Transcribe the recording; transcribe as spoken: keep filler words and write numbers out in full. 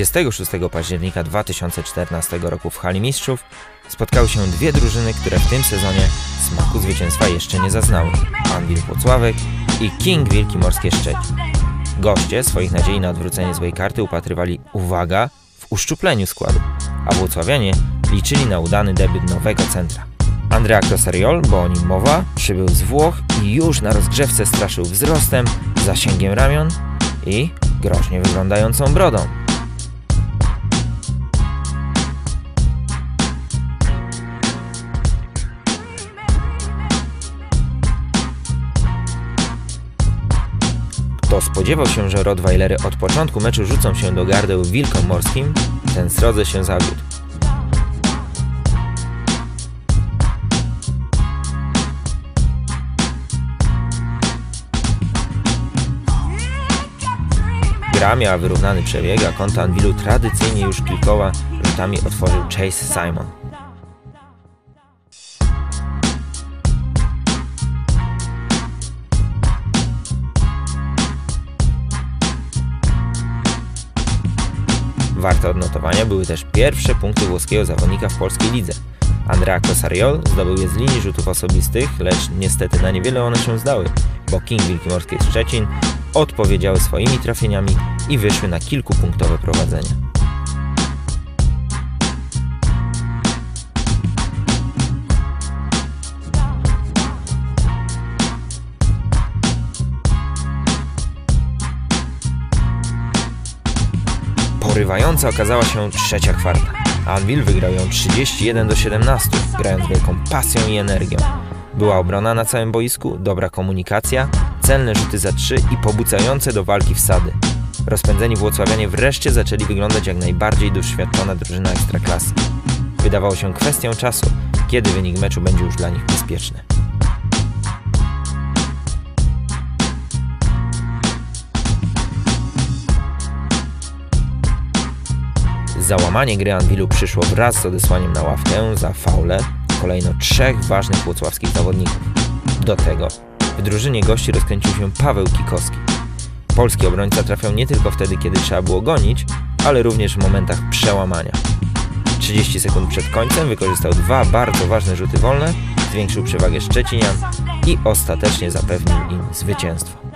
dwudziestego szóstego października dwa tysiące czternastego roku w Hali Mistrzów spotkały się dwie drużyny, które w tym sezonie smaku zwycięstwa jeszcze nie zaznały. Anwil Włocławek i King Wilki Morskie Szczecin. Goście swoich nadziei na odwrócenie złej karty upatrywali, uwaga, w uszczupleniu składu, a włocławianie liczyli na udany debiut nowego centra. Andrea Crosariol, bo o nim mowa, przybył z Włoch i już na rozgrzewce straszył wzrostem, zasięgiem ramion i groźnie wyglądającą brodą. Kto spodziewał się, że Rottweilery od początku meczu rzucą się do gardeł wilkom morskim, ten srodze się zawiódł. Gra miała wyrównany przebieg, a konto Anwilu tradycyjnie już kilkoma rzutami otworzył Chase Simon. Warte odnotowania były też pierwsze punkty włoskiego zawodnika w polskiej lidze. Andrea Crosariol zdobył je z linii rzutów osobistych, lecz niestety na niewiele one się zdały, bo King Wilki Morskie Szczecin odpowiedziały swoimi trafieniami i wyszły na kilkupunktowe prowadzenie. Porywająca okazała się trzecia kwarta. Anwil wygrał ją trzydzieści jeden do siedemnastu, grając wielką pasją i energią. Była obrona na całym boisku, dobra komunikacja, celne rzuty za trzy i pobudzające do walki wsady. Rozpędzeni włocławianie wreszcie zaczęli wyglądać jak najbardziej doświadczona drużyna ekstraklasy. Wydawało się kwestią czasu, kiedy wynik meczu będzie już dla nich bezpieczny. Załamanie gry Anwilu przyszło wraz z odesłaniem na ławkę za faule kolejno trzech ważnych włocławskich zawodników. Do tego w drużynie gości rozkręcił się Paweł Kikowski. Polski obrońca trafiał nie tylko wtedy, kiedy trzeba było gonić, ale również w momentach przełamania. trzydzieści sekund przed końcem wykorzystał dwa bardzo ważne rzuty wolne, zwiększył przewagę Szczecinian i ostatecznie zapewnił im zwycięstwo.